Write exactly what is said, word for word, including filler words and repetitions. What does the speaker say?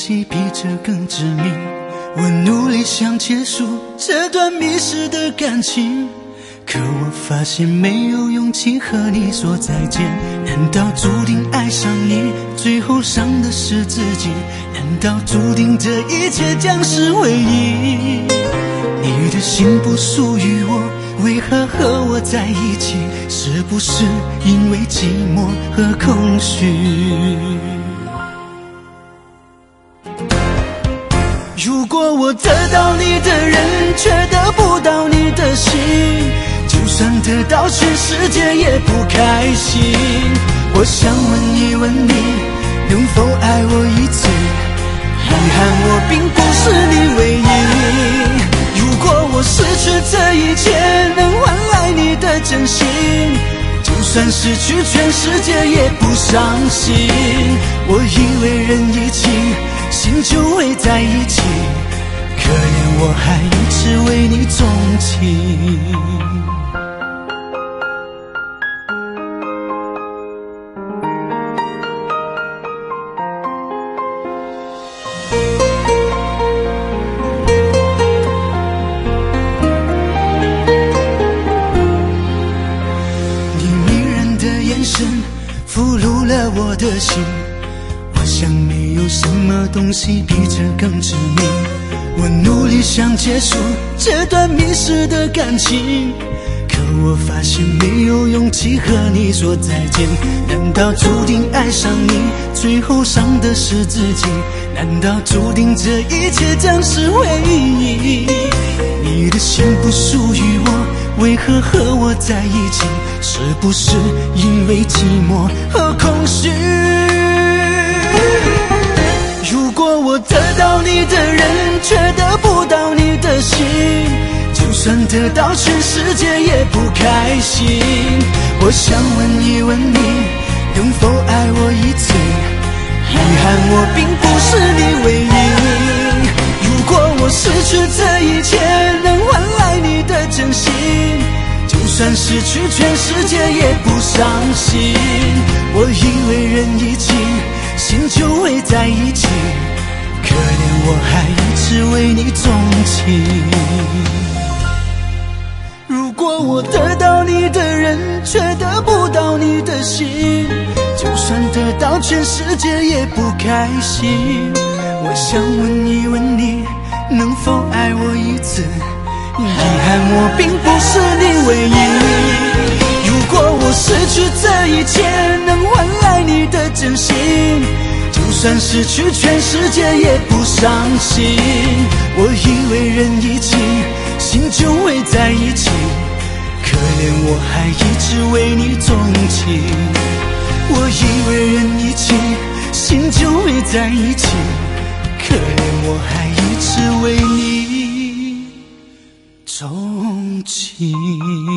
西比这更致命。我努力想结束这段迷失的感情，可我发现没有勇气和你说再见。难道注定爱上你，最后伤的是自己？难道注定这一切将是回忆？你的心不属于我，为何和我在一起？是不是因为寂寞和空虚？如果我得到你的人，却得不到你的心，就算得到全世界也不开心。我想问一问你，能否爱我一次？遗憾我并不是你唯一。如果我失去这一切，能换来你的真心，就算失去全世界也不伤心。我以为人一情，心就会在一起，可怜我还一直为你钟情。你迷人的眼神俘虏了我的心，我想没有什么东西比这更致命。我努力想结束这段迷失的感情，可我发现没有勇气和你说再见。难道注定爱上你，最后伤的是自己？难道注定这一切将是回忆？你的心不属于我，为何和我在一起？是不是因为寂寞和空虚？如果我得到你的人，却得不到你的心，就算得到全世界也不开心。我想问一问你，能否爱我一次？遗憾我并不是你唯一。如果我失去这一切，能换来你的真心，就算失去全世界也不伤心。我以为人一情，心就会在一起，可怜我还一直为你钟情。如果我得到你的人，却得不到你的心，就算得到全世界也不开心。我想问一问你，能否爱我一次？遗憾我并不是你唯一。如果我失去这一切，能换来你的真心，就算失去全世界也不伤心。我以为人一情，心就会在一起，可怜我还一直为你钟情。我以为人一情，心就会在一起，可怜我还一直为你钟情。